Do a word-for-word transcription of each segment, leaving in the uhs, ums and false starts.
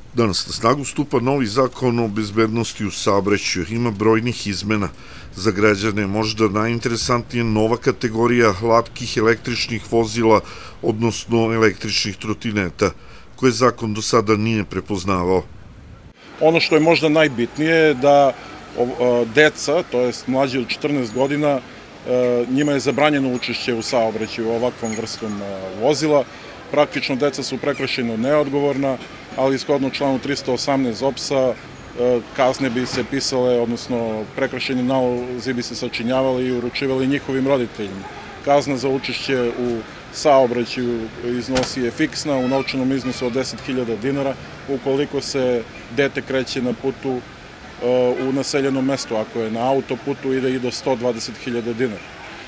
Danas na snagu stupa novi zakon o bezbednosti u saobraćaju. Ima brojnih izmena. Za građane možda najinteresantnija nova kategorija latkih električnih vozila, odnosno električnih trotineta, koje zakon do sada nije prepoznavao. Ono što je možda najbitnije je da deca, to jest mlađi od četrnaest godina, njima je zabranjeno učešće u saobraćaju ovakvom vrstom vozila. Praktično deca su prekršajno neodgovorna, ali shodno članu trista osamnaest Z O P S-a kazne bi se pisale, odnosno prekršajni nalozi bi se sačinjavali i uručivali njihovim roditeljima. Kazna za učešće u saobraćaju iznosi je fiksna u novčanom iznosu od deset hiljada dinara ukoliko se dete kreće na putu u naseljenom mestu. Ako je na autoputu ide i do sto dvadeset hiljada dinara.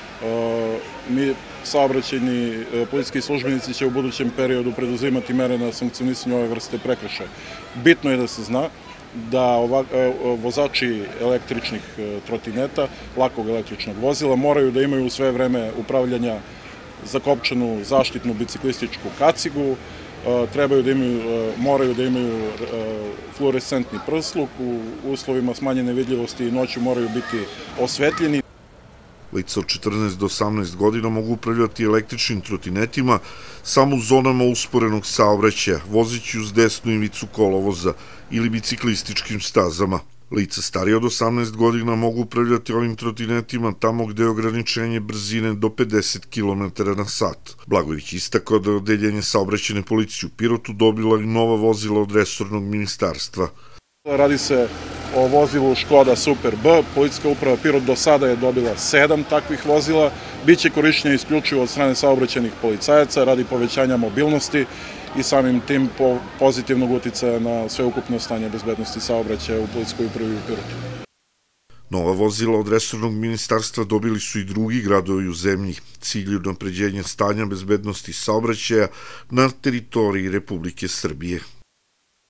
Mi, saobraćajni policijski službenici, će u budućem periodu preduzimati mere na sankcionisanju ove vrste prekršaja. Bitno je da se zna da vozači električnih trotineta, lakog električnog vozila, moraju da imaju sve vreme upravljanja zakopčanu zaštitnu biciklističku kacigu, trebaju da imaju, moraju da imaju fluorescentni prsluk, u uslovima smanjene vidljivosti i noću moraju biti osvetljeni. Lica od četrnaest do osamnaest godina mogu upravljati električnim trotinetima samo u zonama usporenog saobraćaja, vozeći uz desnu ivicu kolovoza ili biciklističkim stazama. Lica starije od osamnaest godina mogu upravljati ovim trotinetima tamo gde je ograničenje brzine do pedeset kilometara na sat. Blagojević istakao da je Odeljenje saobraćajne policije u Pirotu dobila i nova vozila od resornog ministarstva. Radi se o vozilu Škoda Super B. Policijska uprava Pirot do sada je dobila sedam takvih vozila. Biće korišćenja isključivo od strane saobraćajnih policajaca radi povećanja mobilnosti i samim tim pozitivnog uticaja na sveukupno stanje bezbednosti saobraćaja u Policijskoj upravi u Pirotu. Nova vozila od resornog ministarstva dobili su i drugi gradovi u zemlji. Cilj je unapređenje stanja bezbednosti saobraćaja na teritoriji Republike Srbije.